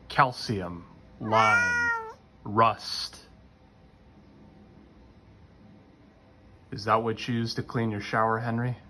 calcium, lime, rust. Is that what you use to clean your shower, Henry?